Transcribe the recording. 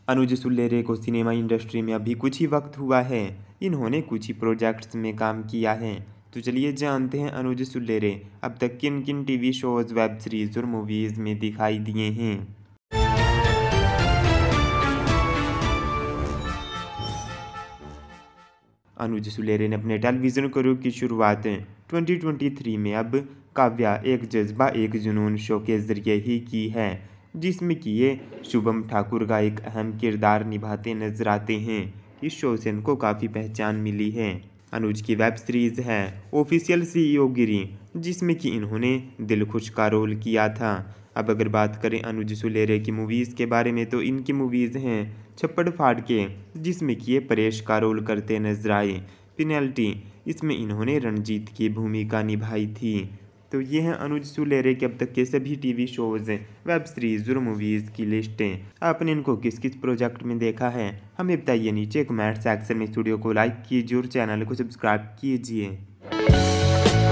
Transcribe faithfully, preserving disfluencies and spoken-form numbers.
अनुज सुल्लेरे को cinema industry में अभी कुछ ही वक्त हुआ है। इन्होंने कुछ ही प्रोजेक्ट्स में काम किया है। तो चलिए जानते हैं अनुज सुल्लेरे अब तक किन किन टीवी शोज, वेब सीरीज और मूवीज़ में दिखाई दिए हैं। अनुज सुल्लेरे ने अपने टेलीविज़न करियर की शुरुआत दो हज़ार तेईस में अब काव्या एक जज्बा एक जुनून शो के ज़रिए ही की है, जिसमें कि ये शुभम ठाकुर का एक अहम किरदार निभाते नजर आते हैं। इस शो से इनको काफ़ी पहचान मिली है। अनुज की वेब सीरीज़ है ऑफिशियल सीईओ गिरी, जिसमें कि इन्होंने दिलखुश का रोल किया था। अब अगर बात करें अनुज सुल्लेरे की मूवीज़ के बारे में, तो इनकी मूवीज़ हैं छप्पड़ फाड़ के, जिसमें कि ये परेश का रोल करते नजर आए। पेनल्टी, इसमें इन्होंने रणजीत की भूमिका निभाई थी। तो ये हैं अनुज सुल्लेरे के अब तक के सभी टीवी शोज़, वेब सीरीज़ और मूवीज़ की लिस्टें। आपने इनको किस किस प्रोजेक्ट में देखा है हमें बताइए नीचे कमेंट सेक्शन में। स्टूडियो को लाइक कीजिए और चैनल को सब्सक्राइब कीजिए।